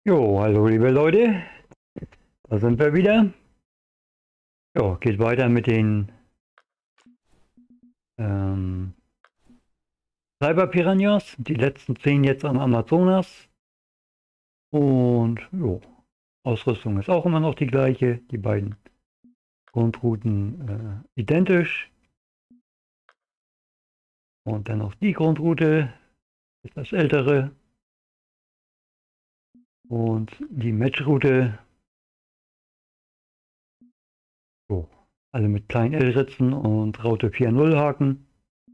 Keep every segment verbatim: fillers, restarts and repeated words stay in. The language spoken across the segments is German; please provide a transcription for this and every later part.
Jo, hallo liebe Leute, da sind wir wieder. Jo, geht weiter mit den ähm, Cyberpiranhas, die letzten zehn jetzt am Amazonas. Und jo, Ausrüstung ist auch immer noch die gleiche, die beiden Grundrouten äh, identisch. Und dann noch die Grundroute, etwas ältere. Und die Matchroute, jo, alle mit kleinen L-Ritzen und Raute vier Punkt null Haken.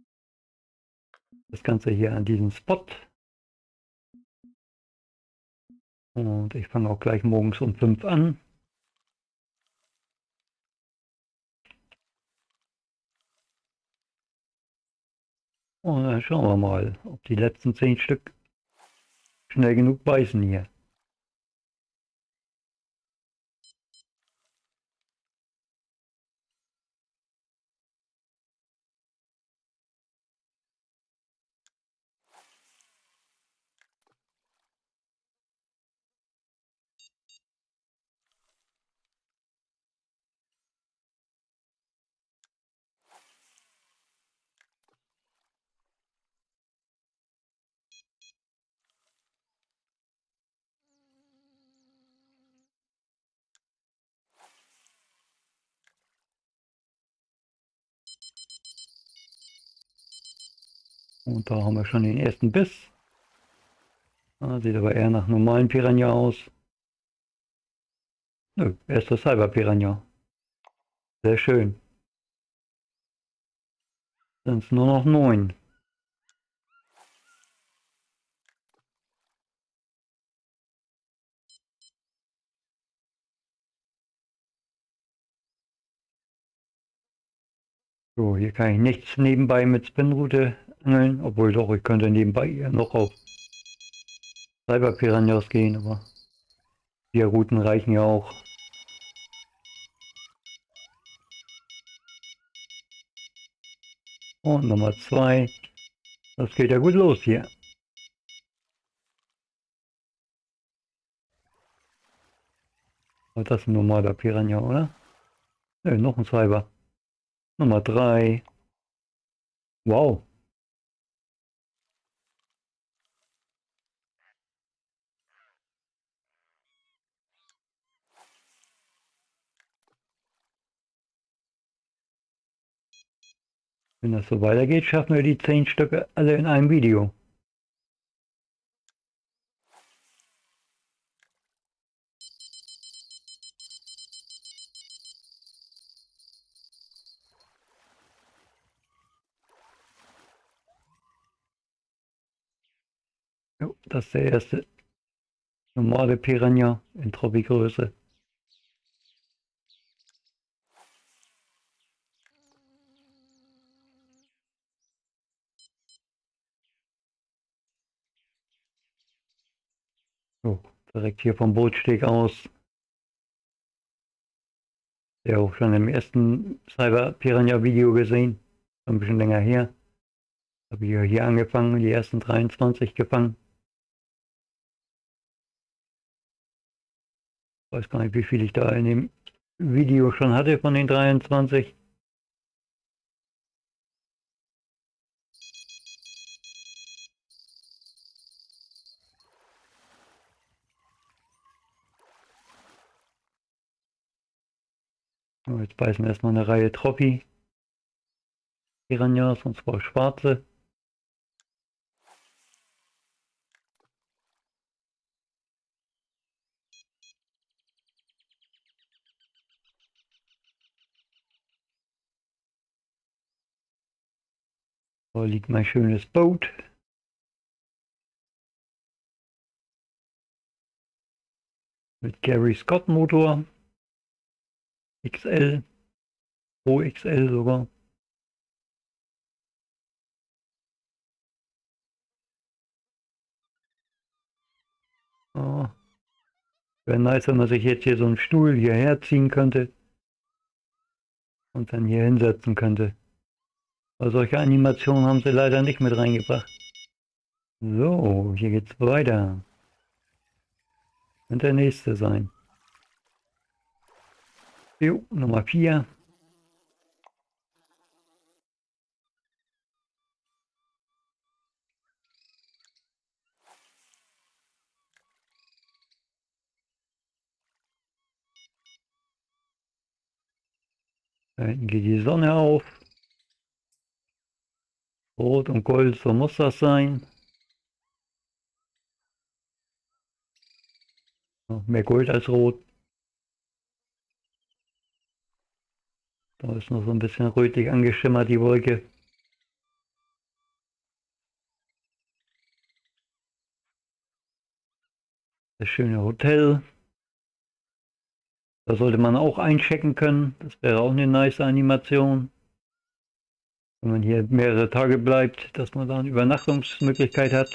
Das Ganze hier an diesem Spot. Und ich fange auch gleich morgens um fünf an. Und dann schauen wir mal, ob die letzten zehn Stück schnell genug beißen hier. Und da haben wir schon den ersten Biss. Ah, sieht aber eher nach normalen Piranha aus. Nö, erster Cyber-Piranha. Sehr schön. Sind es nur noch neun. So, hier kann ich nichts nebenbei mit Spinroute angeln, obwohl doch, ich könnte nebenbei ja noch auf Cyber-Piranhas gehen, aber vier Routen reichen ja auch. Und Nummer zwei. Das geht ja gut los hier. Und das ist ein normaler Piranha, oder? Ne, noch ein Cyber. Nummer drei. Wow. Wenn das so weitergeht, schaffen wir die zehn Stücke alle in einem Video. Jo, das ist der erste normale Piranha in Troppi-Größe. So, direkt hier vom Bootsteg aus. Ja, auch schon im ersten Cyber-Piranha-Video gesehen. Ein bisschen länger her. Habe ich hier angefangen, die ersten dreiundzwanzig gefangen. Ich weiß gar nicht, wie viel ich da in dem Video schon hatte von den dreiundzwanzig. So, jetzt beißen wir erstmal eine Reihe Troppi Piranhas, und zwar schwarze. Da liegt mein schönes Boot. Mit Gary Scott Motor. X L. Pro X L sogar. Oh. Wäre nice, wenn man sich jetzt hier so einen Stuhl hierher ziehen könnte. Und dann hier hinsetzen könnte. Aber solche Animationen haben sie leider nicht mit reingebracht. So, hier geht's weiter. Könnte der nächste sein. Jo, Nummer vier. Da hinten geht die Sonne auf. Rot und Gold, so muss das sein. Mehr Gold als Rot. Da ist noch so ein bisschen rötlich angeschimmert, die Wolke. Das schöne Hotel. Da sollte man auch einchecken können. Das wäre auch eine nice Animation. Wenn man hier mehrere Tage bleibt, dass man da eine Übernachtungsmöglichkeit hat.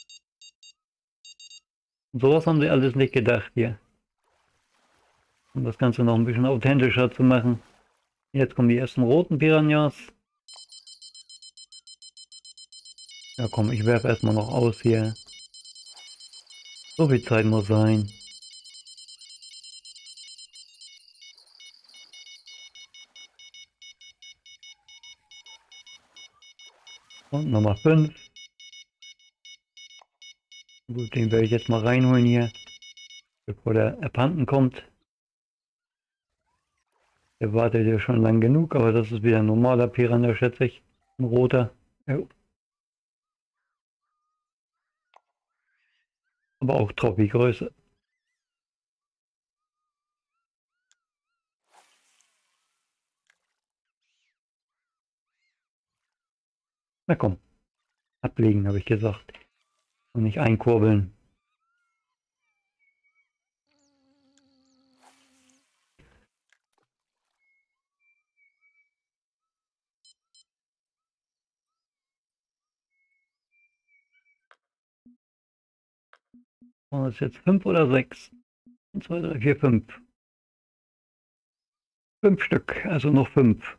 Und sowas haben sie alles nicht gedacht hier. Um das Ganze noch ein bisschen authentischer zu machen. Jetzt kommen die ersten roten Piranhas. Ja komm, ich werfe erstmal noch aus hier. So viel Zeit muss sein. Und Nummer fünf. Gut, den werde ich jetzt mal reinholen hier, bevor der abhanden kommt. Der wartet ja schon lang genug, aber das ist wieder ein normaler Piranha, schätze ich. Ein roter. Jo. Aber auch Trophy-Größe. Na komm, ablegen, habe ich gesagt. Und nicht einkurbeln. Und das ist jetzt fünf oder sechs? eins, zwei, drei, vier, fünf. Fünf Stück, also noch fünf.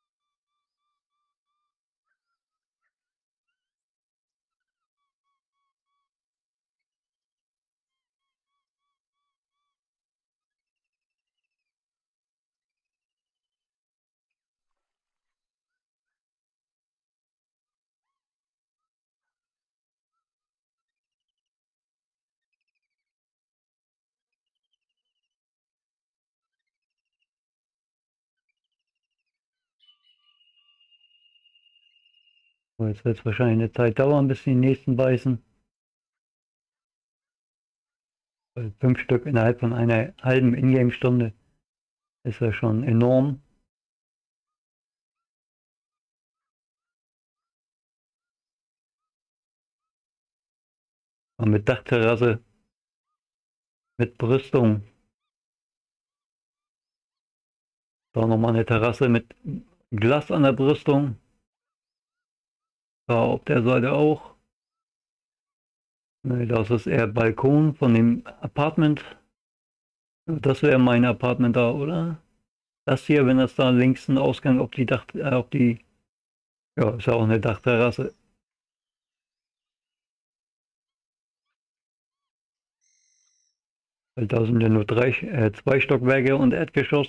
So, jetzt wird es wahrscheinlich eine Zeit dauern, bis die nächsten beißen. Weil fünf Stück innerhalb von einer halben Ingame-Stunde ist ja schon enorm. Und mit Dachterrasse, mit Brüstung. Da nochmal eine Terrasse mit Glas an der Brüstung. Da auf der Seite auch. Ne, das ist eher Balkon von dem Apartment. Das wäre mein Apartment da, oder? Das hier, wenn das da links ein Ausgang auf die Dach, äh, auf die, ja, ist ja auch eine Dachterrasse. Weil da sind ja nur drei, äh, zwei Stockwerke und Erdgeschoss.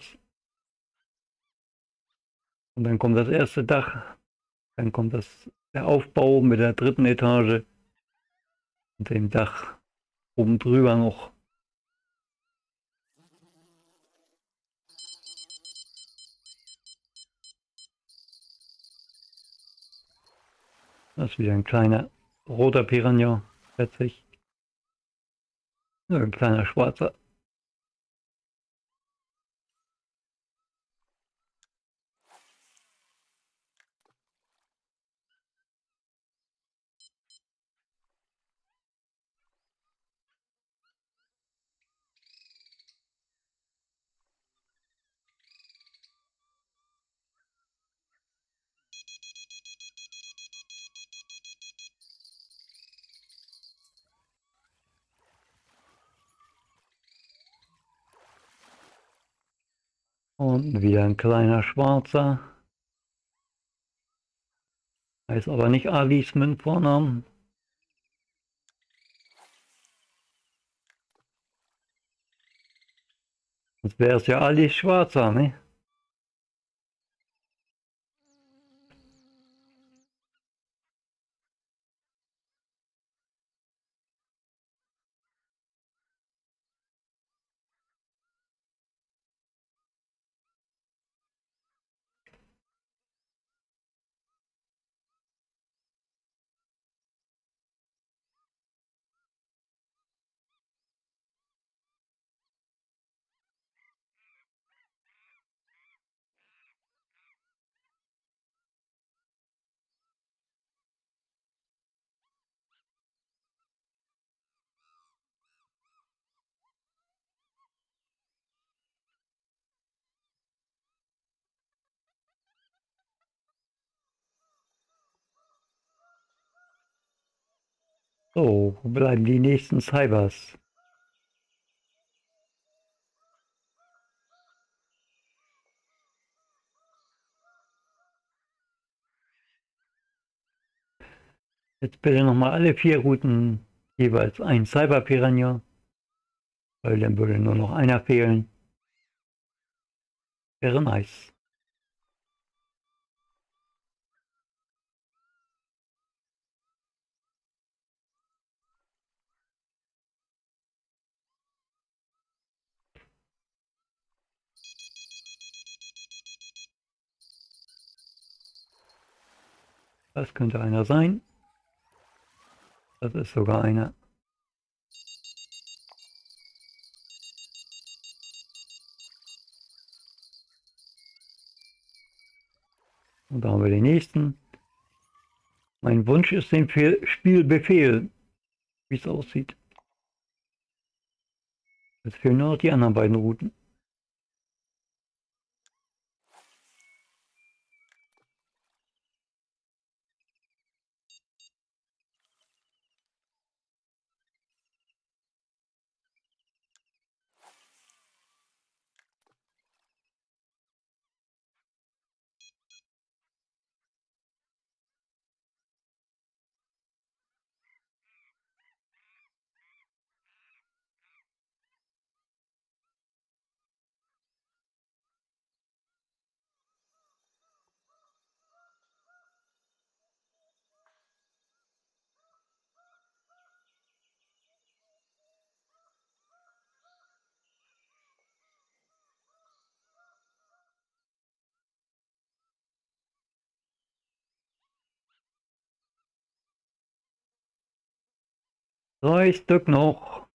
Und dann kommt das erste Dach. Dann kommt das, der Aufbau mit der dritten Etage. Und dem Dach oben drüber noch. Das ist wieder ein kleiner roter Piranha, schätze ich. Ja, ein kleiner schwarzer. Und wieder ein kleiner schwarzer. Heißt aber nicht Alice mit Vornamen. Sonst wäre es ja alles schwarzer, ne? So, wo bleiben die nächsten Cybers? Jetzt bitte nochmal alle vier Routen jeweils ein Cyber-Piranha, weil dann würde nur noch einer fehlen. Wäre nice. Das könnte einer sein. Das ist sogar einer. Und da haben wir den nächsten. Mein Wunsch ist den Spiel befehlen, wie es aussieht. Jetzt fehlen nur noch die anderen beiden Routen. Drei Stück noch.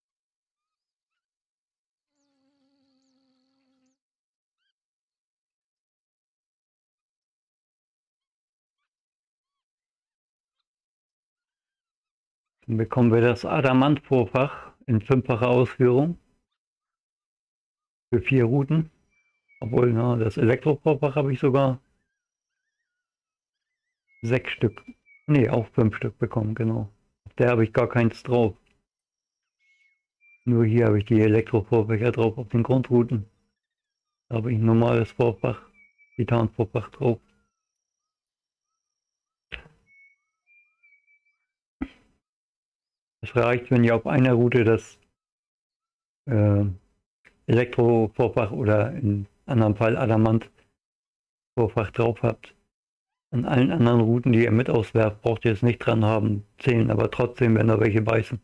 Dann bekommen wir das Adamant-Vorfach in fünffacher Ausführung für vier Routen. Obwohl, na, das Elektro-Vorfach habe ich sogar sechs Stück, nee, auch fünf Stück bekommen, genau. Auf der habe ich gar keins drauf. Nur hier habe ich die Elektro-Vorfächer drauf auf den Grundrouten. Da habe ich ein normales Vorfach, Titan-Vorfach drauf. Es reicht, wenn ihr auf einer Route das äh, Elektro-Vorfach oder in anderem Fall Adamant-Vorfach drauf habt. An allen anderen Routen, die ihr mit auswerft, braucht ihr es nicht dran haben, zählen aber trotzdem, wenn da welche beißen.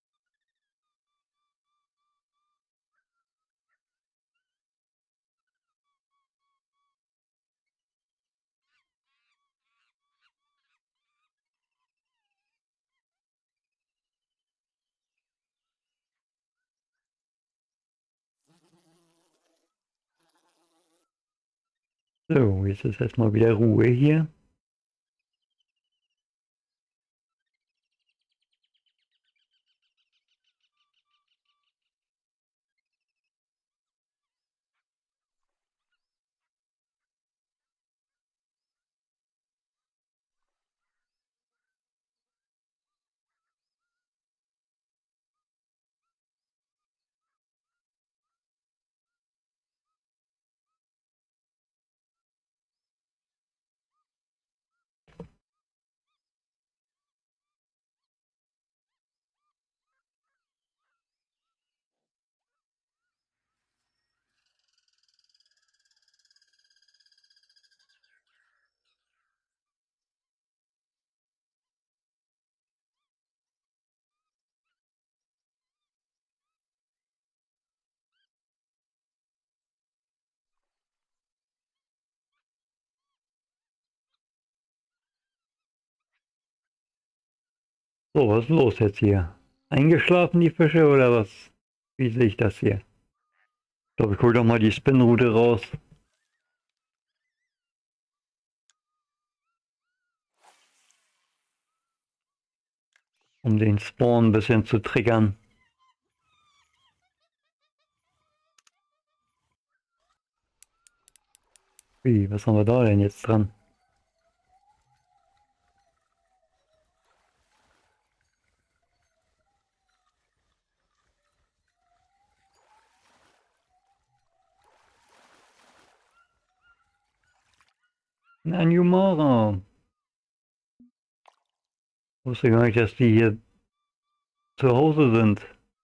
So, jetzt ist erstmal wieder Ruhe hier. So, was ist los jetzt hier? Eingeschlafen die Fische oder was? Wie sehe ich das hier? Ich glaube, ich hole doch mal die Spinnrute raus. Um den Spawn ein bisschen zu triggern. Wie, was haben wir da denn jetzt dran? Ein Anjumara. Wusste gar nicht, dass die hier zu Hause sind.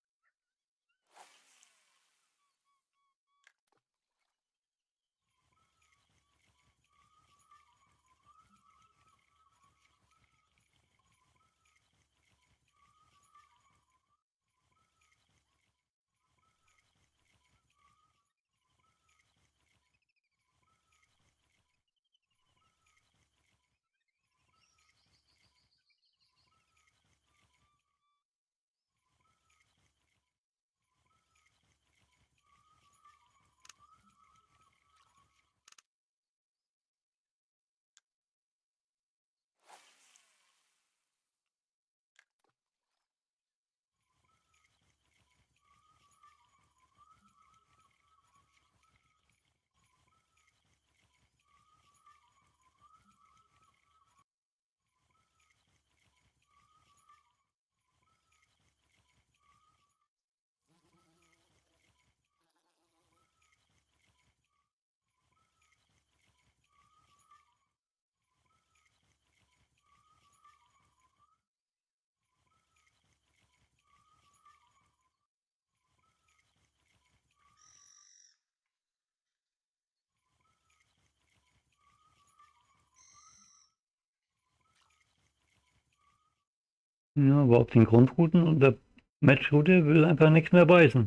Ja, aber auf den Grundrouten und der Matchroute will einfach nichts mehr beißen.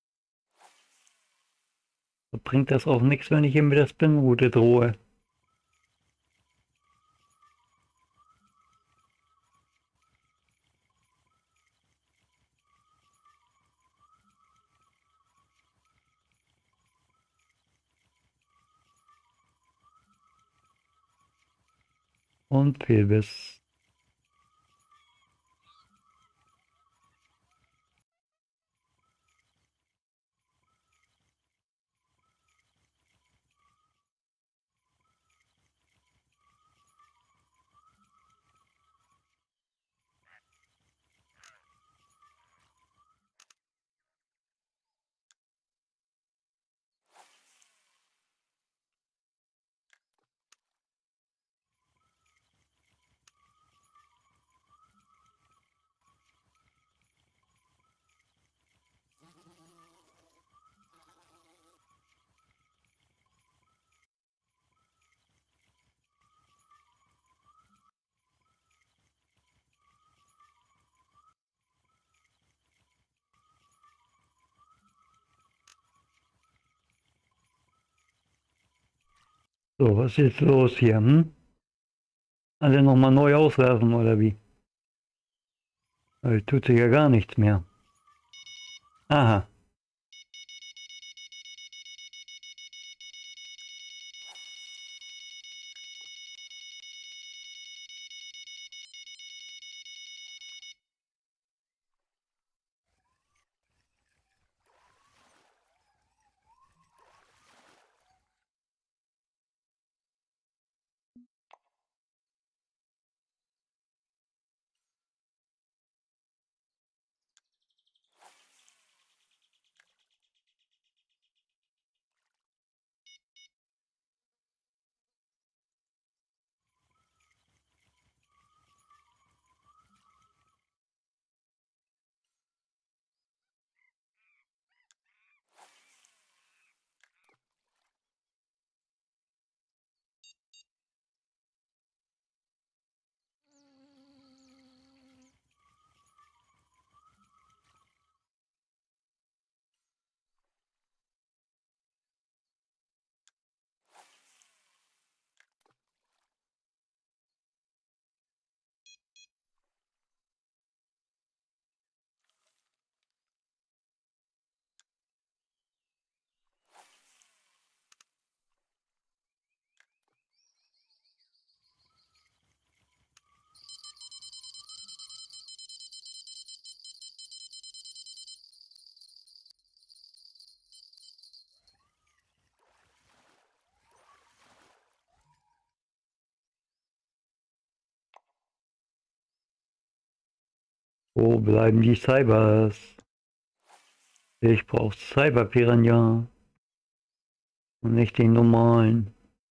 Da bringt das auch nichts, wenn ich ihm mit der Spinnroute drohe. Und Fehlbiss. So, was ist jetzt los hier, hm? Alle nochmal neu auswerfen oder wie? Weil tut sich ja gar nichts mehr. Aha. Wo bleiben die Cybers? Ich brauche Cyber-Piranha und nicht den normalen.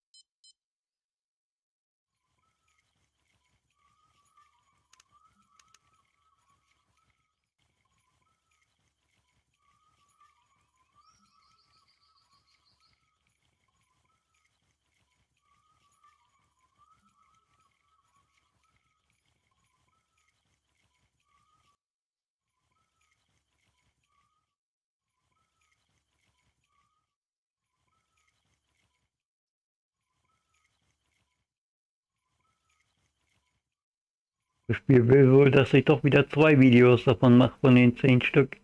Das Spiel will wohl, dass ich doch wieder zwei Videos davon mache, von den zehn Stück.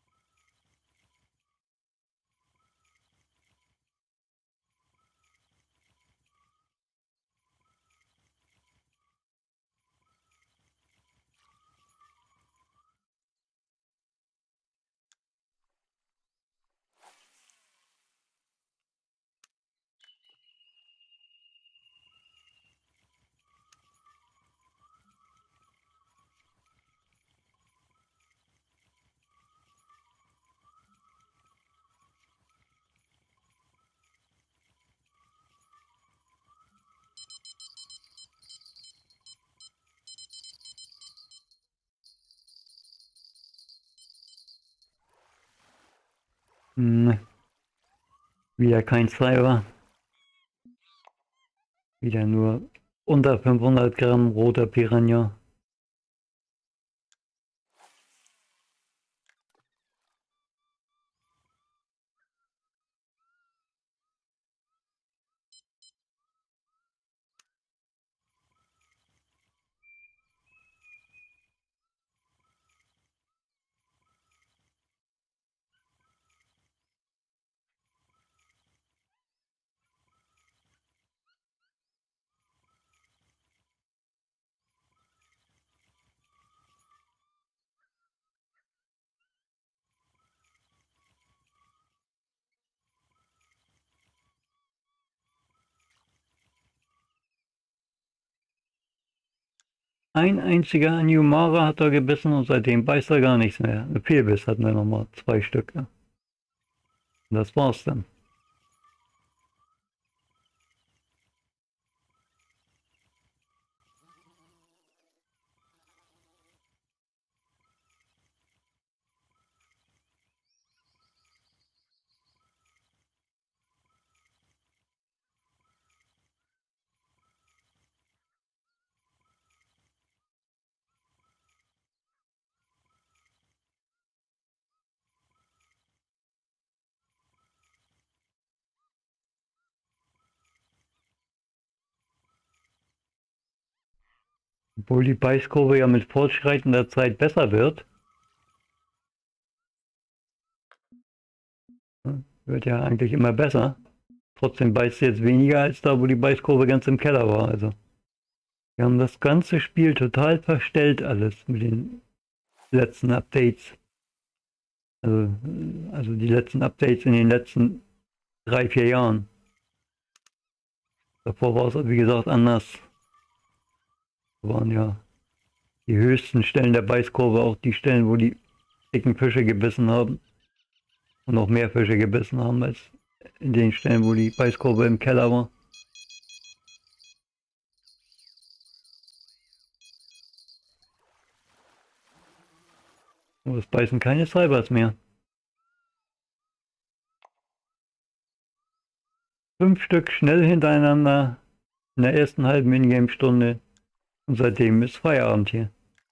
Hm, wieder kein Cyber. Wieder nur unter fünfhundert Gramm roter Piranha. Ein einziger Anjumara hat er gebissen und seitdem beißt er gar nichts mehr. Ein Fehlbiss hatten wir nochmal, zwei Stück. Und das war's dann. Obwohl die Beißkurve ja mit fortschreitender Zeit besser wird. Wird ja eigentlich immer besser. Trotzdem beißt sie jetzt weniger als da, wo die Beißkurve ganz im Keller war. Also wir haben das ganze Spiel total verstellt alles mit den letzten Updates. Also, also die letzten Updates in den letzten drei, vier Jahren. Davor war es, wie gesagt, anders. Da waren ja die höchsten Stellen der Beißkurve auch die Stellen, wo die dicken Fische gebissen haben. Und noch mehr Fische gebissen haben als in den Stellen, wo die Beißkurve im Keller war. Und es beißen keine Cybers mehr. Fünf Stück schnell hintereinander in der ersten halben Minigame-Stunde. Und seitdem ist Feierabend hier.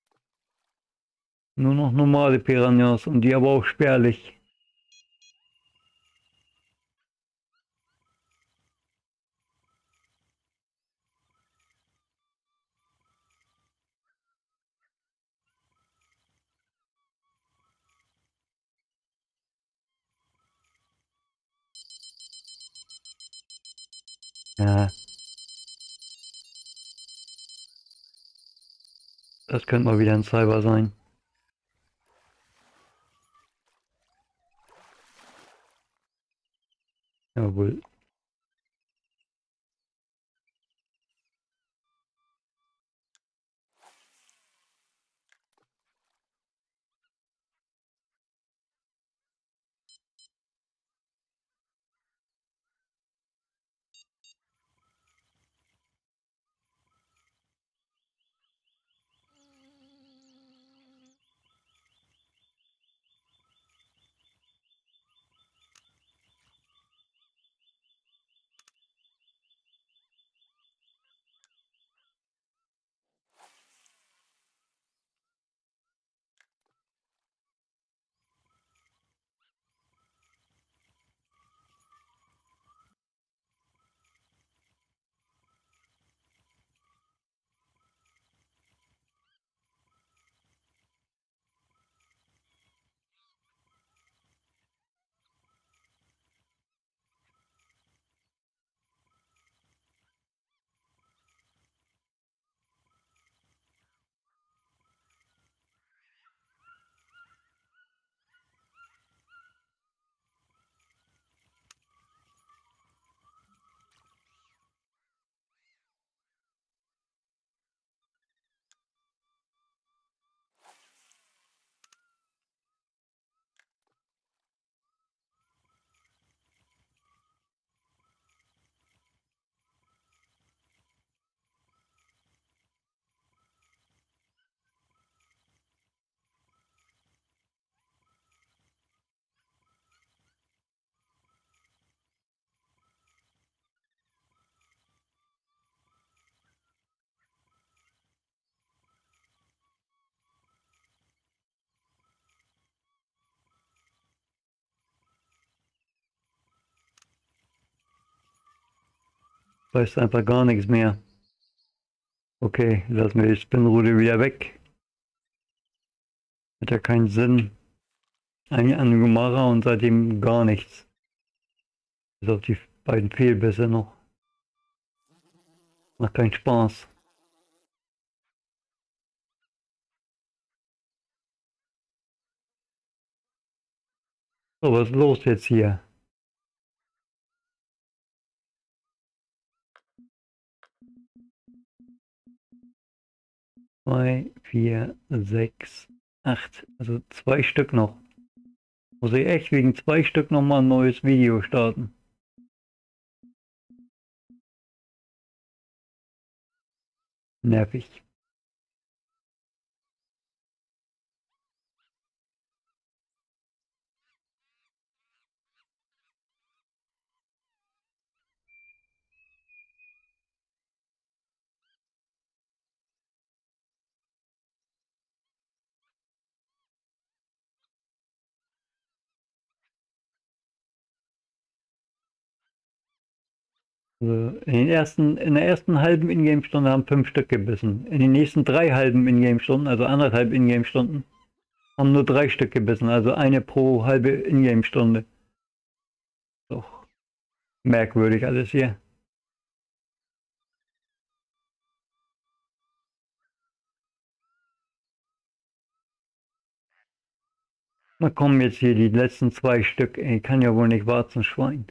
Nur noch normale Piranhas und die aber auch spärlich. Ja, das könnte mal wieder ein Cyber sein. Jawohl. Weiß einfach gar nichts mehr. Okay, lassen wir die Spinrute wieder weg. Hat ja keinen Sinn. Ein Angumara und seitdem gar nichts. Bis auf die beiden Fehlbisse noch. Macht keinen Spaß. So, was ist los jetzt hier? Zwei, vier, sechs, acht. Also zwei Stück noch. Muss ich echt wegen zwei Stück nochmal ein neues Video starten. Nervig. Also in, den ersten, in der ersten halben Ingame-Stunde haben fünf Stück gebissen. In den nächsten drei halben Ingame-Stunden, also anderthalb Ingame-Stunden, haben nur drei Stück gebissen. Also eine pro halbe Ingame-Stunde. Doch merkwürdig alles hier. Na kommen jetzt hier die letzten zwei Stück. Ey, kann ja wohl nicht warten, Schwein.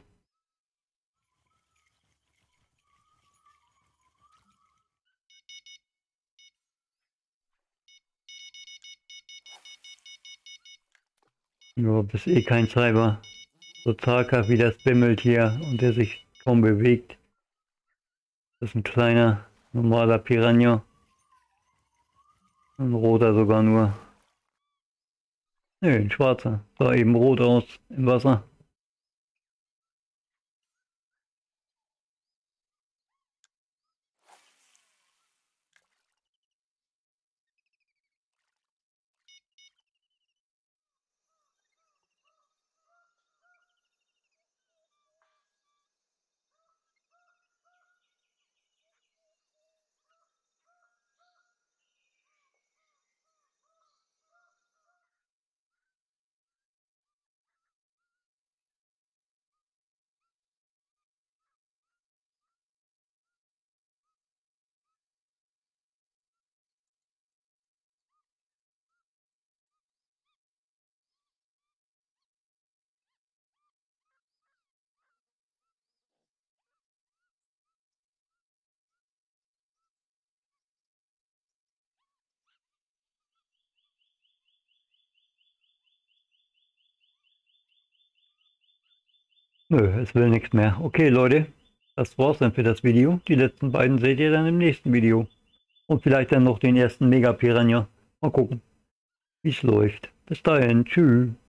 Nur bist eh kein Cyber. So zaghaft wie das bimmelt hier und der sich kaum bewegt. Das ist ein kleiner, normaler Piranha. Ein roter sogar nur. Nö, ein schwarzer. Sah eben rot aus im Wasser. Nö, es will nichts mehr. Okay, Leute, das war's dann für das Video. Die letzten beiden seht ihr dann im nächsten Video. Und vielleicht dann noch den ersten Mega Piranha. Mal gucken, wie es läuft. Bis dahin, tschüss.